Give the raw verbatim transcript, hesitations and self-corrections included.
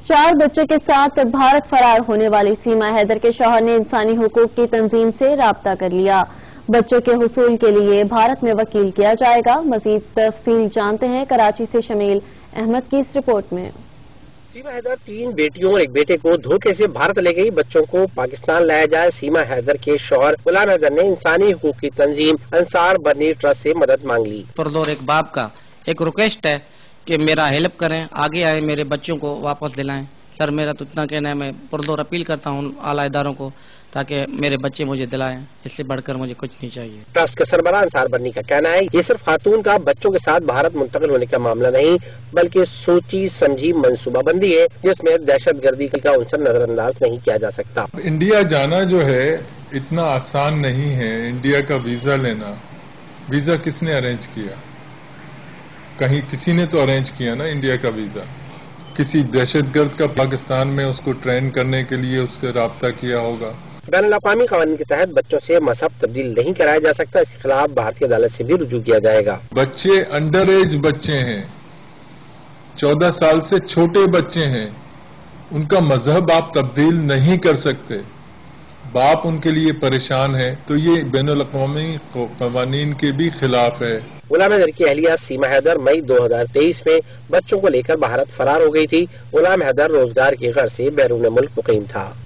چار بچوں کے ساتھ بھارت فرار ہونے والی سیما حیدر کے شوہر نے انسانی حقوق کی تنظیم سے رابطہ کر لیا۔ بچوں کے حصول کے لیے بھارت میں وکیل کیا جائے گا۔ مزید تفصیل جانتے ہیں کراچی سے شمیل احمد کی اس رپورٹ میں۔ سیما حیدر تین بیٹیوں اور ایک بیٹے کو دھوکے سے بھارت لے گئی۔ بچوں کو پاکستان لایا جائے۔ سیما حیدر کے شوہر غلام حیدر نے انسانی حقوق کی تنظیم انصار برنی ٹرسٹ سے مدد مانگ لی۔ پردور ایک باپ کا ایک ریکویسٹ ہے کہ میرا ہیلپ کریں، آگے آئے، میرے بچوں کو واپس دلائیں۔ سر میرا تو اتنا کہنا ہے، میں پردور اپیل کرتا ہوں اعلیٰ اداروں کو تاکہ میرے بچے مجھے دلائیں، اس سے بڑھ کر مجھے کچھ نہیں چاہیے۔ ٹرسٹ کے سربراہ انصار برنی کا کہنا ہے یہ صرف خاتون کا بچوں کے ساتھ بھارت منتقل ہونے کا معاملہ نہیں بلکہ سوچی سمجھی منصوبہ بندی ہے جس میں دہشت گردی کا عنصر نظر انداز نہیں کیا جا سکتا۔ انڈیا جانا جو ہے اتنا آسان نہیں ہے۔ انڈیا کا ویزا لینا، ویزا کس نے ارینج کیا؟ کہیں کسی نے تو ارینج کیا نا انڈیا کا ویزا۔ کسی دہشت گرد کا پاکستان میں اس کو ٹرین کرنے کے لیے اس سے رابطہ کیا ہوگا۔ بین الاقوامی قوانین کے تحت بچوں سے مذہب تبدیل نہیں کرایا جا سکتا، اس کے خلاف بھارتی عدالت سے بھی رجوع کیا جائے گا۔ بچے انڈر ایج بچے ہیں، چودہ سال سے چھوٹے بچے ہیں، ان کا مذہب آپ تبدیل نہیں کر سکتے۔ باپ ان کے لیے پریشان ہے تو یہ بین الاقوامی قوانین کے بھی خلاف ہے۔ غلام حیدر کی اہلیہ سیما حیدر مئی دو ہزار تیئیس میں بچوں کو لے کر بھارت فرار ہو گئی تھی۔ غلام حیدر روزگار کی غرض سے بیرون ملک مقیم تھا۔